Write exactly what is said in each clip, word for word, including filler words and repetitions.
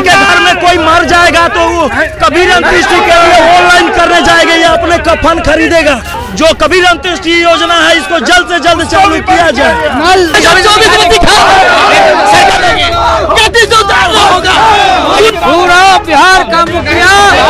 के घर में कोई मर जाएगा तो वो कबीर अंत्येष्टि के लिए ऑनलाइन करने जाएगा या अपने कफन खरीदेगा। जो कबीर अंत्येष्टि योजना है इसको जल्द से जल्द चालू किया जाए। पूरा बिहार का मुखिया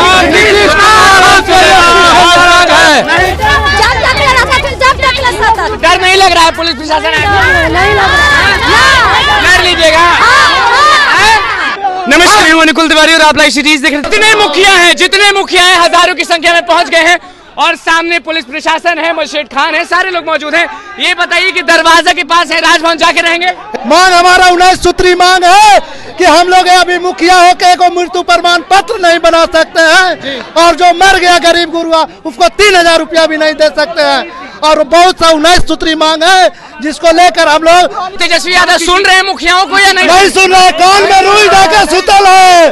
डर नहीं लग रहा है पुलिस प्रशासन नहीं लग रहा डर लीजिएगा। नमस्कार, मैं निकुल तिवारी और आप लाइव सीरीज देख रहे हैं। जितने मुखिया हैं जितने मुखिया हैं हजारों की संख्या में पहुंच गए हैं और सामने पुलिस प्रशासन है, मजिस्ट्रेट खान है, सारे लोग मौजूद हैं। ये बताइए कि दरवाजा के पास है, राजभवन जाके रहेंगे। मांग हमारा उन्नीस सूत्री मांग है कि हम लोग अभी मुखिया होके को मृत्यु प्रमाण पत्र नहीं बना सकते हैं और जो मर गया गरीब गुरुआ उसको तीन हजार रुपया भी नहीं दे सकते हैं। और बहुत सा उन्नीस सूत्री मांग है जिसको लेकर हम लोग। तेजस्वी यादव सुन रहे हैं मुखियाओं को या नहीं? नहीं सुन रहे, कान में रुई डाके सुतल है।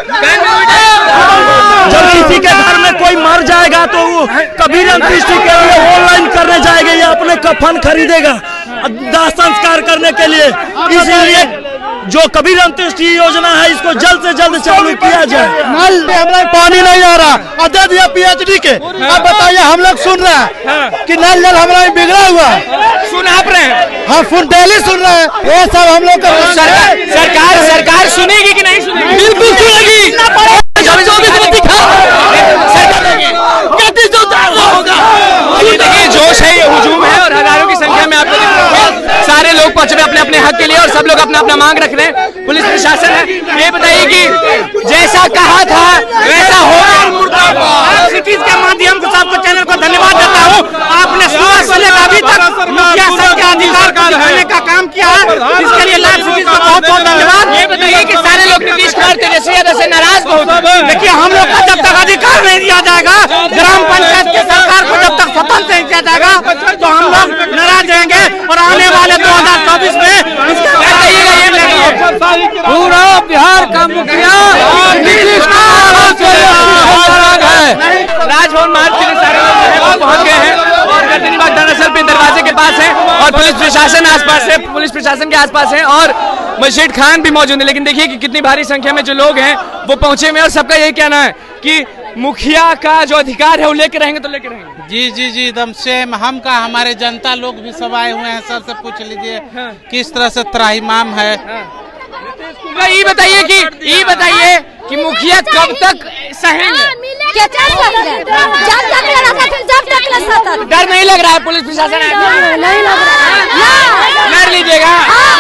जब किसी के घर में कोई मर जाएगा तो वो कबीर अंत्येष्टि के लिए ऑनलाइन करने जाएगा या अपने कफन खरीदेगा दाह संस्कार करने के लिए। इसलिए जो कबीर अंत्येष्टि योजना है इसको जल्द से जल्द चालू किया जाए। नल हमारे पानी नहीं आ रहा और दे दिया पीएचडी के। अब बताइए, हम लोग सुन रहे हैं कि नल जल हमारा बिगड़ा हुआ है। सुन आप रहे हैं? हम सुन डेली सुन रहे हैं। ये सब हम लोग का सरकार सरकार सरकार सुनेगी कि नहीं सुनेगी? बिल्कुल सुनेगी। देखिए जोश है, ये हुजूम है और हजारों की संख्या में आपको सारे लोग पहुंच रहे अपने अपने हक के लिए और सब लोग अपना अपना मांग रख रहे हैं। पुलिस प्रशासन है, ये बताइए कि जैसा कहा था वैसा होगा। सिटीज के माध्यम से सबको चैनल को धन्यवाद देता हूँ। आपने सुबह से लेकर अभी तक मुखिया संघ के अधिकार को दिखाने का काम किया है, इसके लिए लाइव सिटीज को बहुत बहुत धन्यवाद। ये बताइए कि सारे लोग नीतीश कुमार तेजस्वी यादव से नाराज बहुत। देखिए, हम लोग का जब तक अधिकार नहीं दिया जाएगा, ग्राम पंचायत की सरकार को जब तक स्वतंत्र नहीं किया जाएगा तो हम लोग नाराज रहेंगे और आने वाले दो हजार चौबीस में पूरा बिहार का मुखिया राजभवन मार्ग के लिए सारे लोग पहुंच गए हैं और गर्दनीबाग दरअसल पे दरवाजे के पास है और पुलिस प्रशासन आसपास है, पुलिस प्रशासन के आसपास है और मजिस्ट्रेट खान भी मौजूद है। लेकिन देखिए कि कितनी भारी संख्या में जो लोग हैं वो पहुंचे हुए और सबका यही कहना है कि मुखिया का जो अधिकार है वो लेके रहेंगे तो लेके रहेंगे। जी जी जी एकदम सेम हम का हमारे जनता लोग भी सब आए हुए हैं। सर से पूछ लीजिए हाँ। किस तरह से त्राहिमाम है। हाँ। ये बताइए कि ये बताइए कि मुखिया कब तक सहेंगे? डर नहीं लग रहा है पुलिस प्रशासन नहीं लग रहा डर लीजिएगा।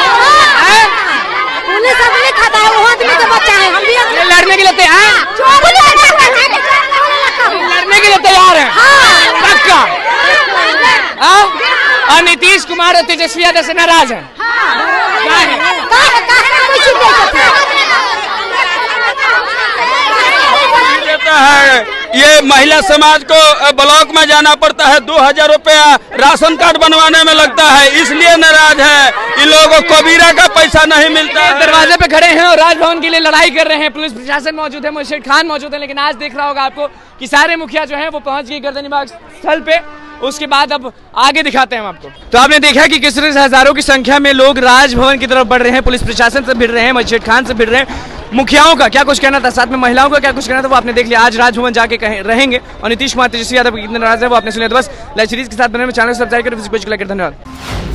पुलिस अपने खाता है, वो आदमी का बच्चा है, हम भी लड़ने के लिए तैयार लड़ने के लिए तैयार है पक्का। और नीतीश कुमार और तेजस्वी यादव से नाराज है। है ये महिला समाज को ब्लॉक में जाना पड़ता है, दो हजार रुपया राशन कार्ड बनवाने में लगता है, इसलिए नाराज है। इन लोगों को कबीरा का पैसा नहीं मिलता। दरवाजे पे खड़े हैं और राजभवन के लिए लड़ाई कर रहे हैं। पुलिस प्रशासन मौजूद है, मजिस्ट्रेट खान मौजूद है। लेकिन आज देख रहा होगा आपको कि सारे मुखिया जो है वो पहुंच गए गर्दनीबाग स्थल पे। उसके बाद अब आगे दिखाते हैं हम आपको। तो आपने देखा कि किस तरह से हजारों की संख्या में लोग राजभवन की तरफ बढ़ रहे हैं, पुलिस प्रशासन से भिड़ रहे हैं, मजिस्ट्रेट खान से भिड़ रहे हैं। मुखियाओं का क्या कुछ कहना था, साथ में महिलाओं का क्या कुछ कहना था, वो आपने देख लिया। आज राजभवन जाके रहेंगे और नीतीश कुमार तेजस्वी यादव कितने नाराज है वो आपने सुना। तो बस लाइव सीरीज के साथ बने में चैनल सब्सक्राइब करें। धन्यवाद।